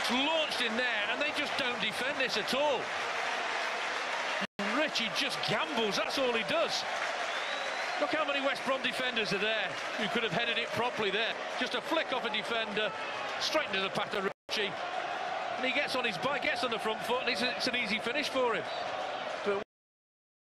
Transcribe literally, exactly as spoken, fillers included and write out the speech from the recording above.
launched in there, and they just don't defend this at all. Ritchie just gambles, that's all he does. Look how many West Brom defenders are there who could have headed it properly there. Just a flick off a defender, straight into the path of Ritchie. And he gets on his bike, gets on the front foot, and it's, a, it's an easy finish for him.